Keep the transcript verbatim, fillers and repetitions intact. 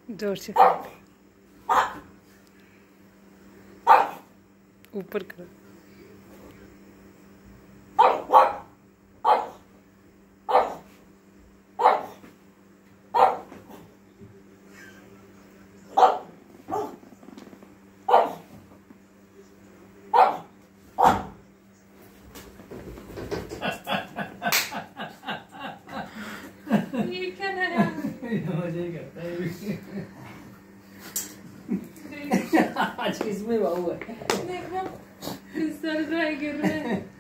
जोर से ऊपर करो। ये क्या नया मजे ही करता है आज इसमें बाबू है। देखो सर ड्राई गिर रहे हैं।